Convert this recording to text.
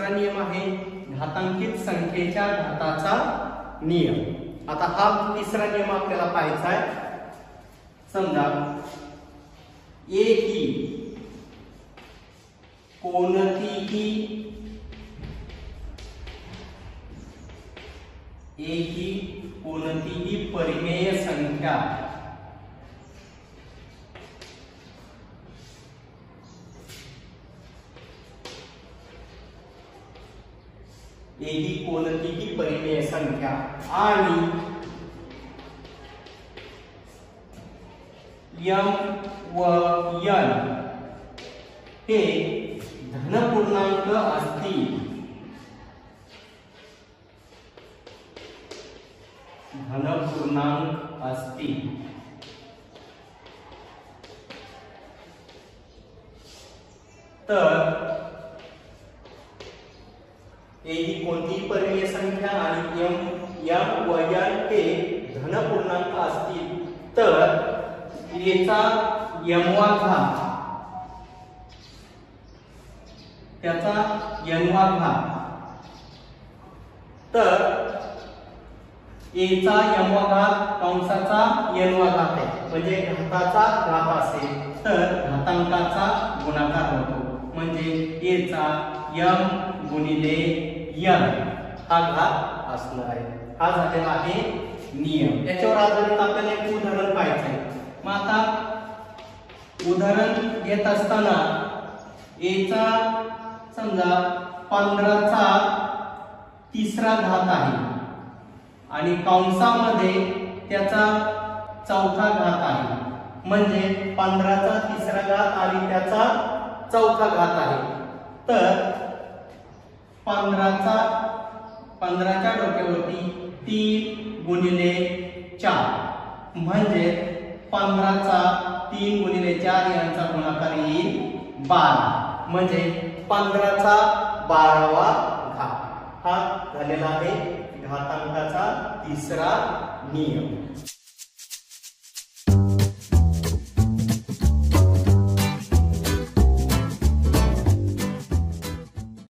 दुसरा नियम आहे घातांकित संख्येच्या घाताचा नियम। आता हा तिसरा नियम आपल्याला पाहायचा आहे। समजा कोणतीही परिमेय संख्या कोणतीही परिमेय संख्या आणि m व n हे धनपूर्णांक असतील, तर ही कोणतीही परिमेय संख्या आणि m व n हे धनपूर्णांक असतील तर याचा m-वा घात त्याचा n-वा घात, तर याचा m-वा घात कंसाचा n-वा घात आहे, म्हणजे घाताचा घात असेल तर घातांकाचा गुणाकार होतो, म्हणजे याचा m गुणिले n हा घात असणार आहे। हा झालेला आहे नियम। याच्यावर आधारित आपल्याला एक उदाहरण पाहायचं आहे। मग आता उदाहरण घेत असताना याचा समजा 15 चा तिसरा घात आहे आणि कंसामध्ये त्याचा चौथा घात आहे, म्हणजे 15 चा तिसरा घात आणि त्याचा चौथा घात आहे, तर 15 च्या डोक्यावरती 3 गुणिले 4 म्हणजे 15 चा 3 गुणिले 4 यांचा गुणाकार येईल 12, म्हणजे 15 चा 12वा घात। हा झालेला आहे घातांकाचा तिसरा नियम।